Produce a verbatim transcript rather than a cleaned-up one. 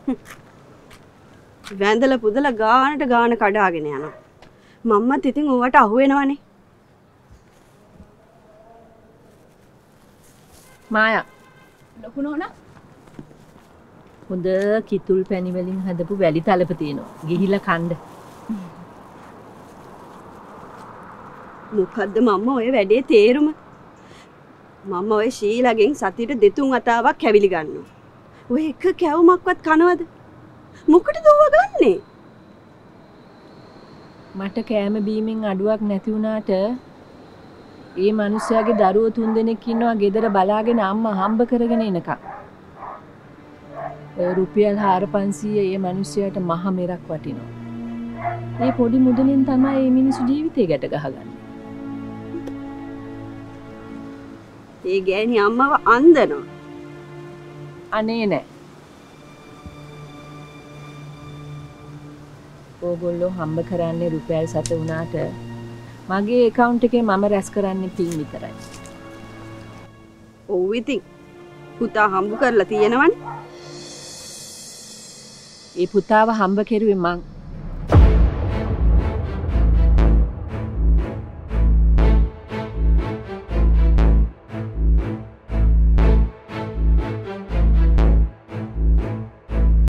වැඳලා පුදලා ගානට ගාන කඩාගෙන යනවා. මම්මත් ඉතින් ඕවට අහු වෙනවනේ. මායා ලොකු නෝනා හොඳ කිතුල් පැණි වලින් හදපු වැලි තලප තියෙනවා. ගිහිලා කන්න. මොකද්ද මම්ම ඔය වැඩේ තේරුම? මම්ම ඔය ශීලාගෙන් සතියට දෙතුන් වතාවක් කැවිලි ගන්නවා. ඔය එක කැවුමක්වත් කනවද? මොකටද ඕව ගන්නෙ? මට කෑම බීමෙන් අඩුවක් නැති වුණාට ඒ මිනිස්යාගේ දරුවෝ තුන් දෙනෙක් ඉන්නවා ගෙදර බලාගෙන අම්මා හම්බ කරගෙන එනකම්. ඒ රුපියල් හාරසිය පන්සීය ඒ මිනිස්යාට මහ මෙරක් වටිනවා. මේ පොඩි මුදලින් තමයි මේ මිනිස්සු ජීවිතේ ගැට ගහගන්නේ. ඒ ගෑණි අම්මව අන්දනවා. අනේ නෑ. ඕගොල්ලෝ හම්බ කරන්නේ රුපියල් සත වුණාට මගේ account එකේ මම රැස් කරන්නේ පින් විතරයි. ඔව් ඉතින් පුතා හම්බ කරලා තියෙනවනේ. ඒ පුතාව හම්බ කෙරුවේ මං.